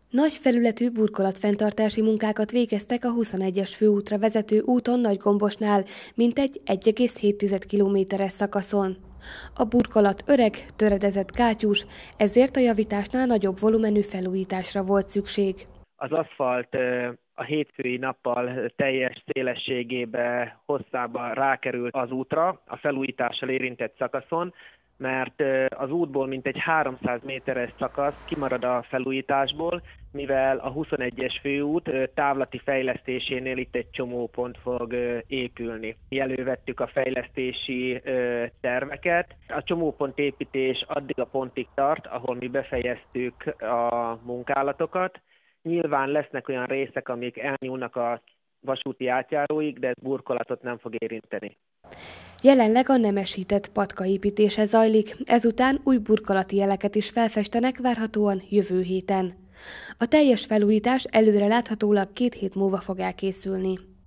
Nagy felületű burkolatfenntartási munkákat végeztek a 21-es főútra vezető úton Nagygombosnál, mintegy 1,7 kilométeres szakaszon. A burkolat öreg, töredezett gátyús, ezért a javításnál nagyobb volumenű felújításra volt szükség. Az aszfalt a hétfői nappal teljes szélességébe, hosszában rákerült az útra, a felújítással érintett szakaszon, mert az útból mintegy 300 méteres szakasz kimarad a felújításból, mivel a 21-es főút távlati fejlesztésénél itt egy csomópont fog épülni. Mi elővettük a fejlesztési terveket. A csomópont építés addig a pontig tart, ahol mi befejeztük a munkálatokat. Nyilván lesznek olyan részek, amik elnyúlnak a vasúti átjáróig, de ez burkolatot nem fog érinteni. Jelenleg a nemesített patka építése zajlik, ezután új burkolati jeleket is felfestenek várhatóan jövő héten. A teljes felújítás előre láthatólag 2 hét múlva fog elkészülni.